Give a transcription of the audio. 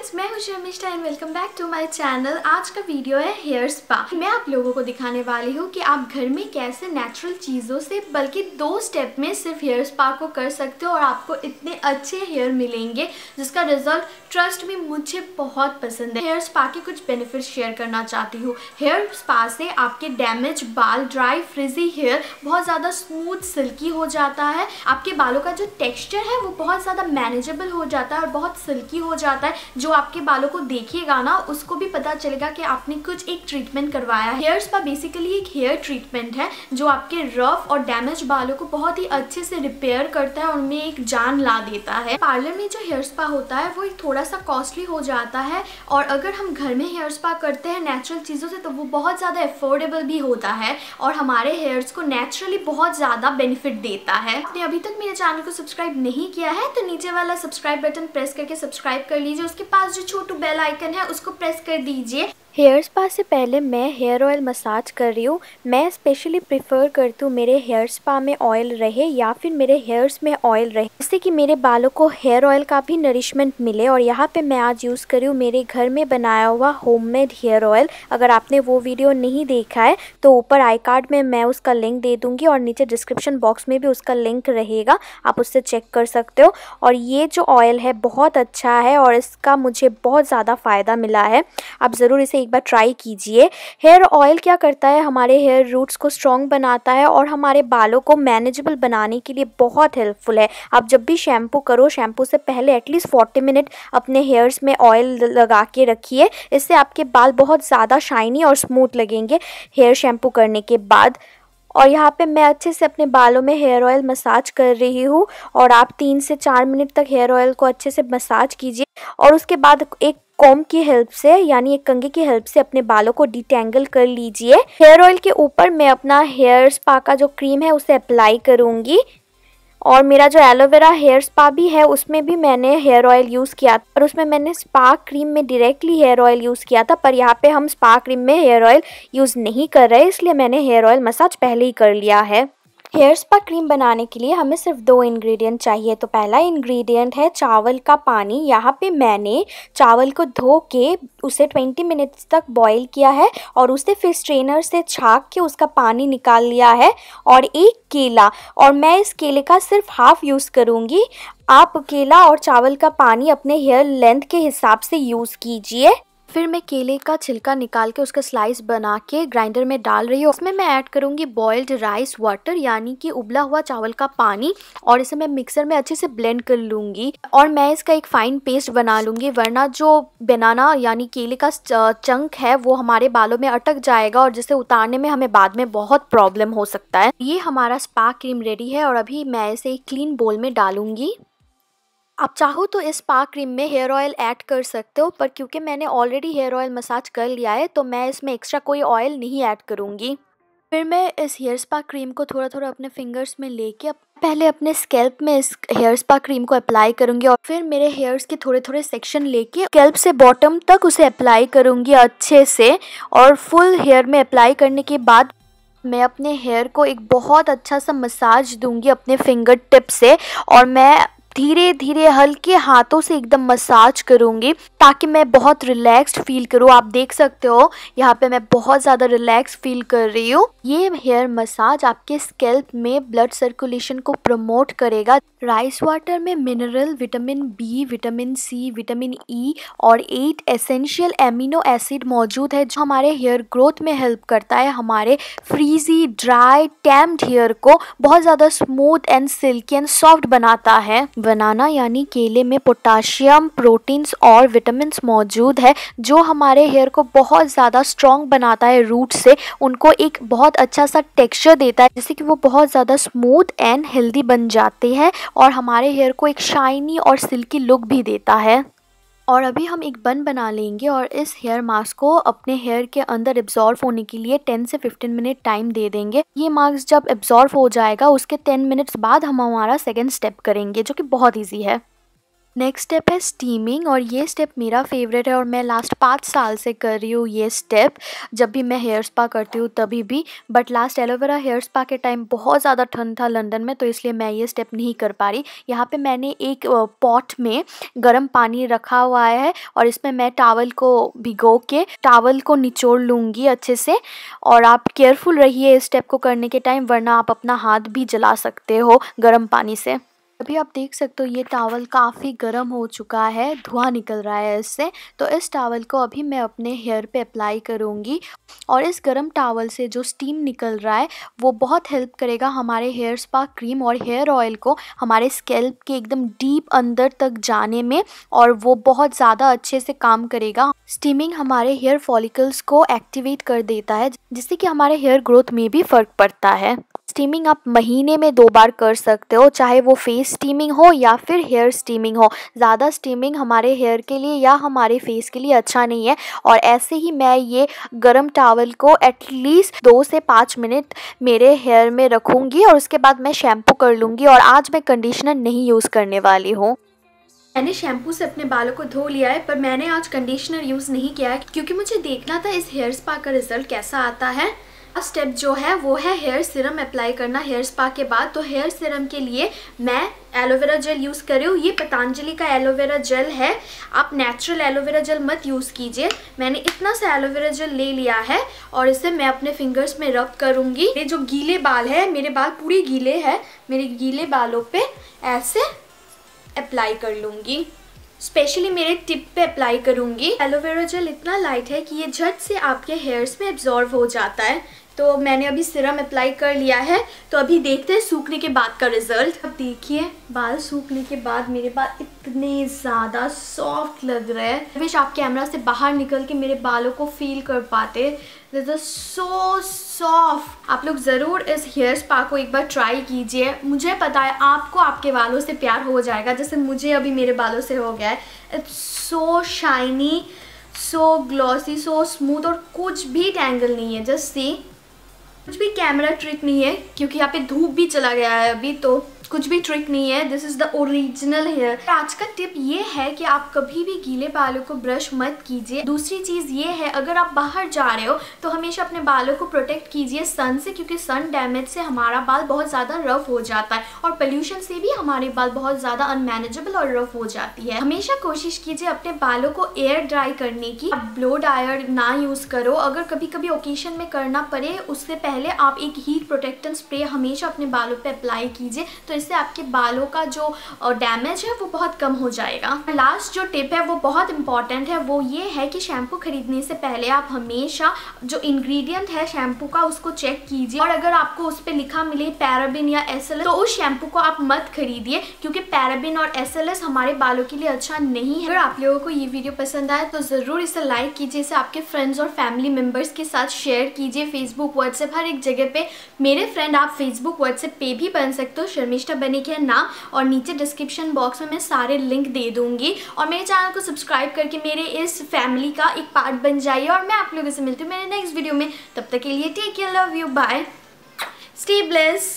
Friends, मैं हूं Sharmishtha and welcome back to my channel. आज का वीडियो है हेयर स्पा। मैं आप लोगों को दिखाने वाली हूं कि आप घर में कैसे नेचुरल चीज़ों से बल्कि 2 स्टेप में सिर्फ हेयर स्पा को कर सकते हो और आपको इतने अच्छे हेयर मिलेंगे जिसका रिजल्ट ट्रस्ट में मुझे बहुत पसंद है। हेयर स्पा के कुछ बेनिफिट्स शेयर करना चाहती हूँ। हेयर स्पा से आपके डैमेज बाल, ड्राई फ्रिजी हेयर बहुत ज़्यादा स्मूथ सिल्की हो जाता है। आपके बालों का जो टेक्स्चर है वो बहुत ज़्यादा मैनेजेबल हो जाता है और बहुत सिल्की हो जाता है। जो आपके बालों को देखेगा ना उसको भी पता चलेगा कि आपने कुछ एक ट्रीटमेंट करवाया है। हेयर स्पा बेसिकली एक हेयर ट्रीटमेंट है जो आपके रफ और डैमेज बालों को बहुत ही अच्छे से रिपेयर करता है और उनमें एक जान ला देता है। पार्लर में जो हेयर स्पा होता है वो एक थोड़ा सा कॉस्टली हो जाता है और अगर हम घर में हेयर स्पा करते हैं नेचुरल चीज़ों से तो वो बहुत ज़्यादा अफोर्डेबल भी होता है और हमारे हेयर्स को नेचुरली बहुत ज़्यादा बेनिफिट देता है। आपने अभी तक मेरे चैनल को सब्सक्राइब नहीं किया है तो नीचे वाला सब्सक्राइब बटन प्रेस करके सब्सक्राइब कर लीजिए। उसके पास जो छोटू बेल आइकन है उसको प्रेस कर दीजिए। हेयर स्पा से पहले मैं हेयर ऑयल मसाज कर रही हूँ। मैं स्पेशली प्रेफर करती हूँ मेरे हेयर स्पा में ऑयल रहे या फिर मेरे हेयर्स में ऑयल रहे, जिससे कि मेरे बालों को हेयर ऑयल का भी नरिशमेंट मिले। और यहाँ पे मैं आज यूज़ कर रही हूँ मेरे घर में बनाया हुआ होममेड हेयर ऑयल। अगर आपने वो वीडियो नहीं देखा है तो ऊपर आई कार्ड में मैं उसका लिंक दे दूँगी और नीचे डिस्क्रिप्शन बॉक्स में भी उसका लिंक रहेगा, आप उससे चेक कर सकते हो। और ये जो ऑयल है बहुत अच्छा है और इसका मुझे बहुत ज़्यादा फ़ायदा मिला है। आप ज़रूर इसे एक बार ट्राई कीजिए। हेयर ऑयल क्या करता है, हमारे हेयर रूट्स को स्ट्रॉन्ग बनाता है और हमारे बालों को मैनेजेबल बनाने के लिए बहुत हेल्पफुल है। आप जब भी शैम्पू करो, शैम्पू से पहले एटलीस्ट 40 मिनट अपने हेयर्स में ऑयल लगा के रखिए। इससे आपके बाल बहुत ज़्यादा शाइनी और स्मूथ लगेंगे हेयर शैम्पू करने के बाद। और यहाँ पे मैं अच्छे से अपने बालों में हेयर ऑयल मसाज कर रही हूँ और आप 3 से 4 मिनट तक हेयर ऑयल को अच्छे से मसाज कीजिए और उसके बाद एक कॉम्ब की हेल्प से यानी एक कंघी की हेल्प से अपने बालों को डिटेंगल कर लीजिए। हेयर ऑयल के ऊपर मैं अपना हेयर स्पा का जो क्रीम है उसे अप्लाई करूँगी। और मेरा जो एलोवेरा हेयर स्पा भी है उसमें भी मैंने हेयर ऑयल यूज़ किया और उसमें मैंने स्पा क्रीम में डायरेक्टली हेयर ऑयल यूज़ किया था, पर यहाँ पे हम स्पा क्रीम में हेयर ऑयल यूज़ नहीं कर रहे, इसलिए मैंने हेयर ऑयल मसाज पहले ही कर लिया है। हेयर स्पा क्रीम बनाने के लिए हमें सिर्फ 2 इंग्रेडिएंट चाहिए। तो पहला इंग्रेडिएंट है चावल का पानी। यहाँ पे मैंने चावल को धो के उसे 20 मिनट्स तक बॉईल किया है और उसे फिर स्ट्रेनर से छाक के उसका पानी निकाल लिया है। और एक केला, और मैं इस केले का सिर्फ हाफ यूज़ करूँगी। आप केला और चावल का पानी अपने हेयर लेंथ के हिसाब से यूज़ कीजिए। फिर मैं केले का छिलका निकाल के उसका स्लाइस बना के ग्राइंडर में डाल रही हूँ। उसमें मैं ऐड करूँगी बॉइल्ड राइस वाटर यानी कि उबला हुआ चावल का पानी और इसे मैं मिक्सर में अच्छे से ब्लेंड कर लूँगी और मैं इसका एक फ़ाइन पेस्ट बना लूँगी, वरना जो बनाना यानी केले का चंक है वो हमारे बालों में अटक जाएगा और जिसे उतारने में हमें बाद में बहुत प्रॉब्लम हो सकता है। ये हमारा स्पा क्रीम रेडी है और अभी मैं इसे एक क्लीन बोल में डालूँगी। आप चाहो तो इस स्पा क्रीम में हेयर ऑयल ऐड कर सकते हो, पर क्योंकि मैंने ऑलरेडी हेयर ऑयल मसाज कर लिया है तो मैं इसमें एक्स्ट्रा कोई ऑयल नहीं ऐड करूँगी। फिर मैं इस हेयर स्पा क्रीम को थोड़ा थोड़ा अपने फिंगर्स में लेके पहले अपने स्कैल्प में इस हेयर स्पा क्रीम को अप्लाई करूँगी और फिर मेरे हेयर्स के थोड़े थोड़े सेक्शन लेके स्कैल्प से बॉटम तक उसे अप्लाई करूँगी अच्छे से। और फुल हेयर में अप्लाई करने के बाद मैं अपने हेयर को एक बहुत अच्छा सा मसाज दूंगी अपने फिंगर टिप से और मैं धीरे धीरे हल्के हाथों से एकदम मसाज करूंगी ताकि मैं बहुत रिलैक्स्ड फील करूं। आप देख सकते हो यहाँ पे मैं बहुत ज़्यादा रिलैक्स फील कर रही हूँ। ये हेयर मसाज आपके स्कैल्प में ब्लड सर्कुलेशन को प्रमोट करेगा। राइस वाटर में mineral, vitamin B, vitamin C, vitamin E और 8 एसेंशियल एमिनो एसिड मौजूद है जो हमारे हेयर ग्रोथ में हेल्प करता है, हमारे फ्रीजी, ड्राई, टैम्ड हेयर को बहुत ज़्यादा smooth and silky and soft बनाता है। बनाना यानी केले में पोटाशियम, प्रोटीन्स और विटामिन्स मौजूद है जो हमारे हेयर को बहुत ज़्यादा स्ट्रॉन्ग बनाता है। रूट से उनको एक बहुत अच्छा सा टेक्सचर देता है जिससे कि वो बहुत ज़्यादा स्मूथ एंड हेल्दी बन जाते हैं और हमारे हेयर को एक शाइनी और सिल्की लुक भी देता है। और अभी हम एक बन बना लेंगे और इस हेयर मास्क को अपने हेयर के अंदर एब्जॉर्व होने के लिए 10 से 15 मिनट टाइम दे देंगे। ये मास्क जब एब्जॉर्व हो जाएगा उसके 10 मिनट्स बाद हम हमारा सेकेंड स्टेप करेंगे जो कि बहुत ईजी है। नेक्स्ट स्टेप है स्टीमिंग, और ये स्टेप मेरा फेवरेट है और मैं लास्ट 5 साल से कर रही हूँ ये स्टेप। जब भी मैं हेयर स्पा करती हूँ तभी भी, but last aloe vera hair spa के टाइम बहुत ज़्यादा ठंड था लंदन में, तो इसलिए मैं ये स्टेप नहीं कर पा रही। यहाँ पे मैंने एक पॉट में गर्म पानी रखा हुआ है और इसमें मैं टॉवल को भिगो के टॉवल को निचोड़ लूँगी अच्छे से। और आप केयरफुल रहिए इस स्टेप को करने के टाइम, वरना आप अपना हाथ भी जला सकते हो गर्म पानी से। अभी आप देख सकते हो ये टॉवल काफ़ी गर्म हो चुका है, धुआं निकल रहा है इससे। तो इस टॉवल को अभी मैं अपने हेयर पे अप्लाई करूँगी और इस गर्म टॉवल से जो स्टीम निकल रहा है वो बहुत हेल्प करेगा हमारे हेयर स्पा क्रीम और हेयर ऑयल को हमारे स्कैल्प के एकदम डीप अंदर तक जाने में, और वो बहुत ज़्यादा अच्छे से काम करेगा। स्टीमिंग हमारे हेयर फॉलिकल्स को एक्टिवेट कर देता है, जिससे कि हमारे हेयर ग्रोथ में भी फ़र्क पड़ता है। स्टीमिंग आप महीने में 2 बार कर सकते हो, चाहे वो फेस स्टीमिंग हो या फिर हेयर स्टीमिंग हो। ज़्यादा स्टीमिंग हमारे हेयर के लिए या हमारे फेस के लिए अच्छा नहीं है। और ऐसे ही मैं ये गर्म टॉवल को एटलीस्ट 2 से 5 मिनट मेरे हेयर में रखूँगी और उसके बाद मैं शैम्पू कर लूँगी। और आज मैं कंडीशनर नहीं यूज़ करने वाली हूँ। मैंने शैम्पू से अपने बालों को धो लिया है, पर मैंने आज कंडीशनर यूज़ नहीं किया है क्योंकि मुझे देखना था इस हेयर स्पा का रिजल्ट कैसा आता है। स्टेप जो है वो है हेयर सीरम अप्लाई करना हेयर स्पा के बाद। तो हेयर सीरम के लिए मैं एलोवेरा जेल यूज़ कर रही हूँ। ये पतंजलि का एलोवेरा जेल है, आप नेचुरल एलोवेरा जेल मत यूज़ कीजिए। मैंने इतना सा एलोवेरा जेल ले लिया है और इसे मैं अपने फिंगर्स में रब करूँगी। मेरे जो गीले बाल है, मेरे बाल पूरे गीले हैं, मेरे गीले बालों पे ऐसे अप्लाई कर लूँगी। स्पेशली मेरे टिप पे अप्लाई करूँगी। एलोवेरा जेल इतना लाइट है कि ये झट से आपके हेयर्स में एब्जॉर्ब हो जाता है। तो मैंने अभी सीरम अप्लाई कर लिया है, तो अभी देखते हैं सूखने के बाद का रिजल्ट। अब देखिए बाल सूखने के बाद मेरे बाल इतने ज़्यादा सॉफ्ट लग रहे हैं। विश आप कैमरा से बाहर निकल के मेरे बालों को फील कर पाते। This is so soft. आप लोग ज़रूर इस हेयर स्पा को एक बार ट्राई कीजिए। मुझे पता है आपको आपके बालों से प्यार हो जाएगा, जैसे मुझे अभी मेरे बालों से हो गया है। It's so shiny, so glossy, so smooth, और कुछ भी टैंगल नहीं है। जस्ट सी, कुछ भी कैमरा ट्रिक नहीं है क्योंकि यहाँ पे धूप भी चला गया है अभी, तो कुछ भी ट्रिक नहीं है। This is the original hair. आज का टिप ये है कि आप कभी भी गीले बालों को ब्रश मत कीजिए। दूसरी चीज़ ये है, अगर आप बाहर जा रहे हो तो हमेशा अपने बालों को प्रोटेक्ट कीजिए सन से, क्योंकि सन डैमेज से हमारा बाल बहुत ज़्यादा रफ हो जाता है और पोल्यूशन से भी हमारे बाल बहुत ज़्यादा अनमैनेजेबल और रफ हो जाती है। हमेशा कोशिश कीजिए अपने बालों को एयर ड्राई करने की। आप ब्लो ड्रायर ना यूज़ करो। अगर कभी कभी ओकेजन में करना पड़े उससे पहले आप एक हीट प्रोटेक्टेंट स्प्रे हमेशा अपने बालों पे अप्लाई कीजिए, तो इससे आपके बालों का जो डैमेज है वो बहुत कम हो जाएगा। लास्ट जो टिप है वो बहुत इंपॉर्टेंट है, वो ये है कि शैम्पू खरीदने से पहले आप हमेशा जो इंग्रेडिएंट है शैम्पू का उसको चेक कीजिए, और अगर आपको उस पर लिखा मिले पैराबिन या SLS तो उस शैम्पू को आप मत खरीदिए, क्योंकि पैराबिन और SLS हमारे बालों के लिए अच्छा नहीं है। अगर आप लोगों को ये वीडियो पसंद आए तो ज़रूर इसे लाइक कीजिए, इसे आपके फ्रेंड्स और फैमिली मेम्बर्स के साथ शेयर कीजिए। फेसबुक, व्हाट्सएप, हर एक जगह पे मेरे फ्रेंड आप फेसबुक व्हाट्सएप पे भी बन सकते हो। शर्मिष्ठा बनी के नाम, और नीचे डिस्क्रिप्शन बॉक्स में मैं सारे लिंक दे दूंगी। और मेरे चैनल को सब्सक्राइब करके मेरे इस फैमिली का एक पार्ट बन जाइए। और मैं आप लोगों से मिलती हूँ मेरे नेक्स्ट वीडियो में। तब तक के लिए take care, love you, bye, stay blessed.